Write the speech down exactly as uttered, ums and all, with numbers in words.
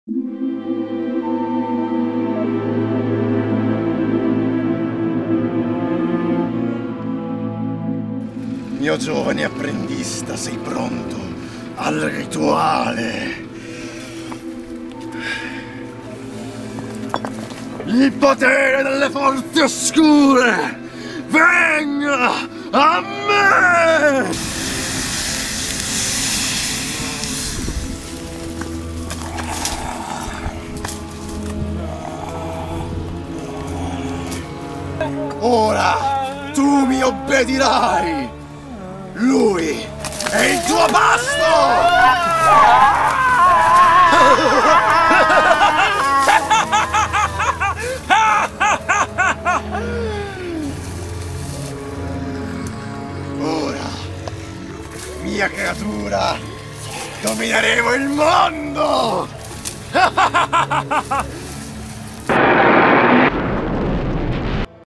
Mio giovane apprendista, sei pronto al rituale? Il potere delle forze oscure venga a me! Ora tu mi obbedirai! Lui è il tuo pasto! Ora, mia creatura, domineremo il mondo!